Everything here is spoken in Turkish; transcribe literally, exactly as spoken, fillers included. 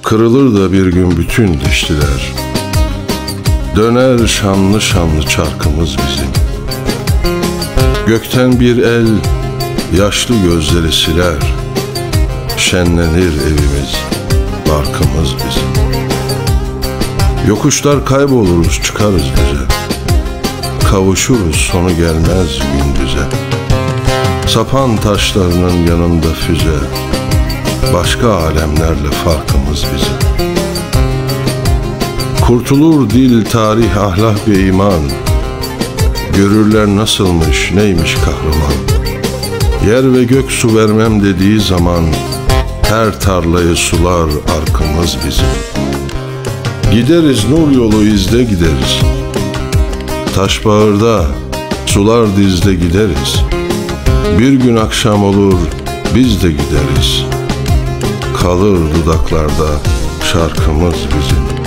Kırılır da bir gün bütün dişliler, döner şanlı şanlı çarkımız bizim. Gökten bir el yaşlı gözleri siler, şenlenir evimiz, barkımız bizim. Yokuşlar kayboluruz, çıkarız düze, kavuşuruz sonu gelmez gündüze. Sapan taşlarının yanında füze, başka alemlerle farkımız bizim. Kurtulur dil, tarih, ahlak ve iman, görürler nasılmış, neymiş kahraman. Yer ve gök su vermem dediği zaman, her tarlayı sular arkımız bizim. Gideriz nur yolu izde gideriz, taş bağırda, sular dizde gideriz. Bir gün akşam olur, biz de gideriz, kalır dudaklarda şarkımız bizim.